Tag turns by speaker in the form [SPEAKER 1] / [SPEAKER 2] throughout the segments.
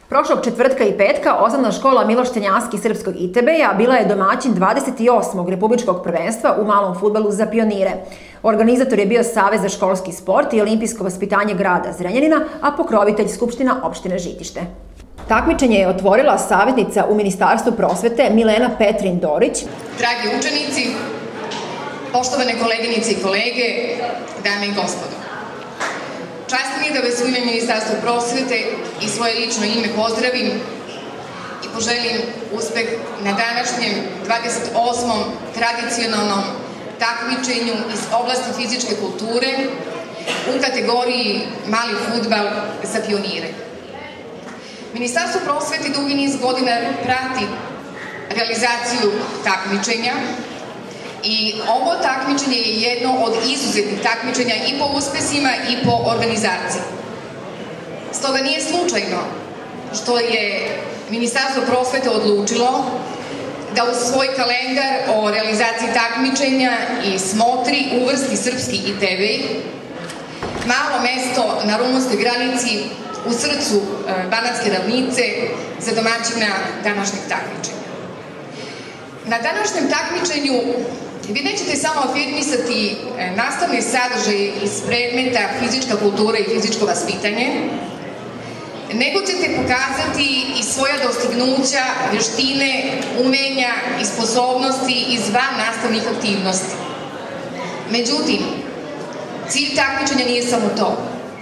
[SPEAKER 1] Prošlog četvrtka i petka osnovna škola Miloš Crnjanski srpskog ITB-a bila je domaćin 28. republičkog prvenstva u malom fudbalu za pionire. Organizator je bio Savez za školski sport i olimpijsko vaspitanje grada Zrenjanina, a pokrovitelj Skupština opštine Žitište. Takmičenje je otvorila savjetnica u Ministarstvu prosvete Milena Petrin-Dorić.
[SPEAKER 2] Dragi učenici, poštovane koleginice i kolege, dame i gospodo. Čast mi je da vas u ime Ministarstva prosvete i svoje lično ime pozdravim i poželim uspeh na današnjem 28. tradicionalnom takmičenju iz oblasti fizičke kulture u kategoriji mali fudbal za pionire. Ministarstvo prosvete dugi niz godina prati realizaciju takmičenja i ovo takmičenje je jedno od izuzetnih takmičenja i po uspesima i po organizaciji. Stoga nije slučajno što je Ministarstvo prosvete odlučilo da u svoj kalendar o realizaciji takmičenja i smotri uvrsti srpski ITB, malo mesto na rumunskoj granici u srcu Banatske ravnice za domaćina današnjeg takmičenja. Na današnjem takmičenju vi nećete samo afirmisati nastavne sadržaje iz predmeta fizička kultura i fizičko vaspitanje, nego ćete pokazati i svoja dostignuća, vještine, umenja i sposobnosti iz van nastavnih aktivnosti. Međutim, cilj takmičenja nije samo to.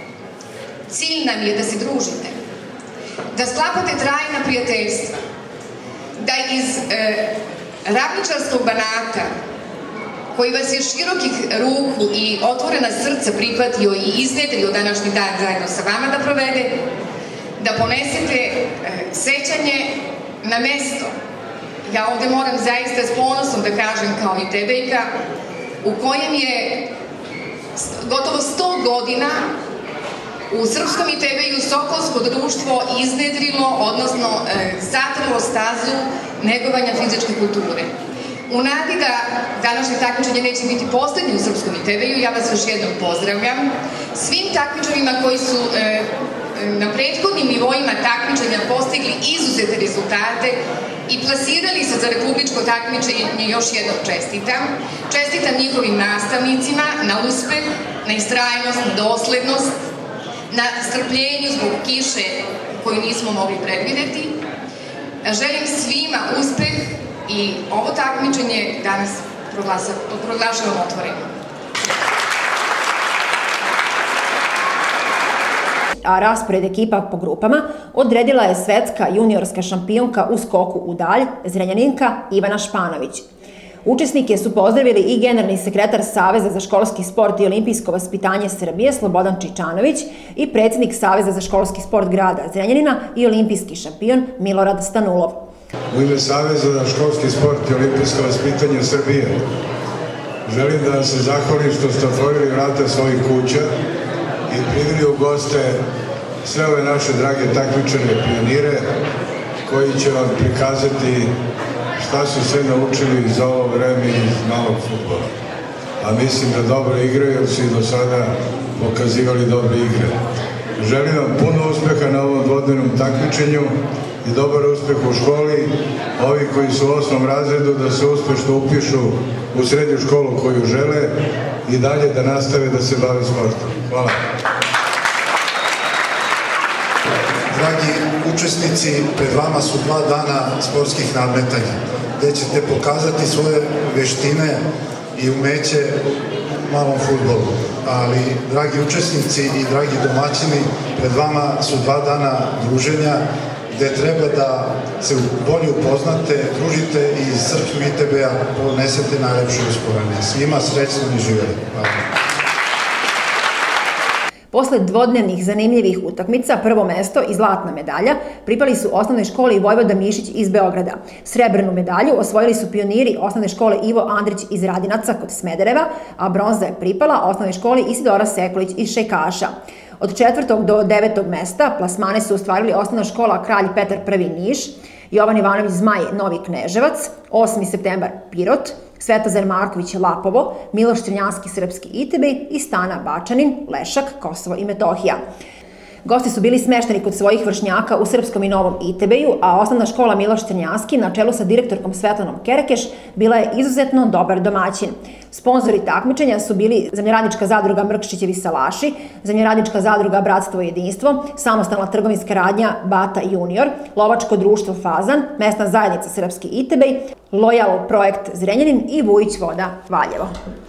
[SPEAKER 2] Cilj nam je da se družite, da sklapate trajna prijateljstva, da iz ravničarskog Banata, koji vas je širokih ruku i otvorena srca prihvatio i iznedrio današnji dan zajedno sa vama da provede, da ponesete sećanje na mesto. Ja ovde moram zaista s ponosom da kažem kao i ITB-ka, u kojem je gotovo 100 godina u srpskom ITB-u Sokolsko društvo iznedrilo, odnosno zatrlo stazu negovanja fizičke kulture. U nadi da današnje takmičenje neće biti poslednje u srpskom ITB-u, ja vas još jednom pozdravljam. Svim takmičarima koji su na prethodnim nivoima takmičenja postigli izuzetne rezultate i plasirali se za republičko takmičenje još jednom čestitam. Čestitam njihovim nastavnicima na uspeh, na istrajnost, na doslednost, na strpljenju zbog kiše koju nismo mogli predvideti. Želim svima uspeh i ovo takmičenje danas proglašavam otvorenim.
[SPEAKER 1] A raspored ekipa po grupama odredila je svetska juniorska šampionka u skoku u dalj, Zrenjaninka Ivana Španović. Učesnike su pozdravili i generalni sekretar Saveza za školski sport i olimpijsko vaspitanje Srbije Slobodan Čičanović i predsjednik Saveza za školski sport grada Zrenjanina i olimpijski šampion Milorad Stanulov.
[SPEAKER 3] U ime Saveza za školski sport i olimpijsko vaspitanje Srbije želim da vam se zahvalim što ste otvorili vrata svojih kuća i primili u goste sve ove naše drage takmičare pionire koji će vam prikazati šta su sve naučili za ovo vreme iz malog fudbala. A mislim da dobro igraju jer su i do sada pokazivali dobre igre. Želim vam puno uspeha na ovom dvodnevnom takmičenju i dobar uspeh u školi. Ovi koji su u 8. razredu da se uspešno upišu u srednju školu koju žele i dalje da nastave da se bave sportom. Hvala.
[SPEAKER 4] Dragi učesnici, pred vama su 2 dana sportskih nadmetanja, gde ćete pokazati svoje veštine i umeće u malom fudbalu. Ali, dragi učesnici i dragi domaćini, pred vama su 2 dana druženja, gde treba da se bolje upoznate, družite i iz srpskog ITB-a ponesete najlepše uspomene. Svima srećno i živeli. Hvala.
[SPEAKER 1] Posle dvodnevnih zanimljivih utakmica, prvo mesto i zlatna medalja pripali su osnovnoj školi Vojvoda Mišić iz Beograda. Srebrnu medalju osvojili su pioniri osnovne škole Ivo Andrić iz Radinaca kod Smedereva, a bronza je pripala osnovnoj školi Isidora Sekulić iz Šejkaša. Od 4. do 9. mesta plasmane su ostvarili osnovna škola Kralj Petar I Niš, Jovan Ivanović Zmaj Novi Kneževac, 8. septembar Pirot, Svetozar Marković Lapovo, Miloš Crnjanski srpski ITB i Stana Bačanin Lešak, Kosovo i Metohija. Gosti su bili smešteni kod svojih vršnjaka u Srpskom i Novom Itebeju, a osnovna škola Miloš Crnjanski na čelu sa direktorkom Svetlanom Kerekeš bila je izuzetno dobar domaćin. Sponzori takmičenja su bili Zemljoradnička zadruga Mrkšićevi salaši, Zemljoradnička zadruga Bratstvo i jedinstvo, Samostalna trgovinska radnja Bata junior, Lovačko društvo Fazan, Mesna zajednica Srpski Itebej, Lojal projekt Zrenjanin i Vujić voda Valjevo.